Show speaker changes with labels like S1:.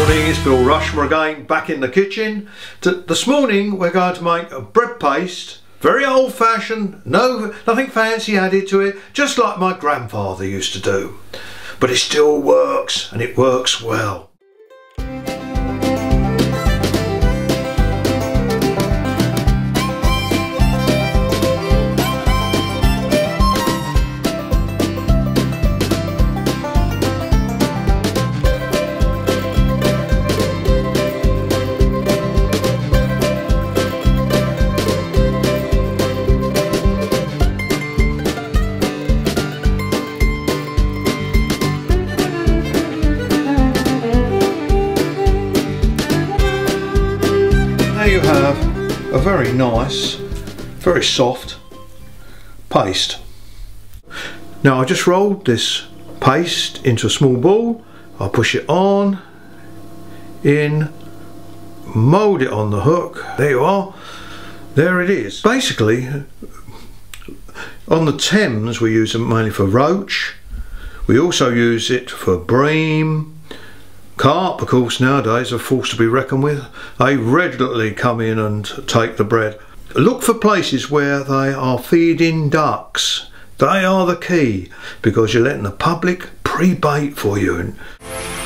S1: Morning, it's Bill Rushmer again, back in the kitchen. This morning we're going to make a bread paste, very old fashioned, nothing fancy added to it, just like my grandfather used to do. But it still works, and it works well. You have a very nice, very soft paste. Now I just rolled this paste into a small ball. I'll push it on, in, mould it on the hook. There you are. There it is. Basically, on the Thames we use them mainly for roach. We also use it for bream. Carp, of course, nowadays are forced to be reckoned with. They regularly come in and take the bread. Look for places where they are feeding ducks. They are the key, because you're letting the public pre-bait for you.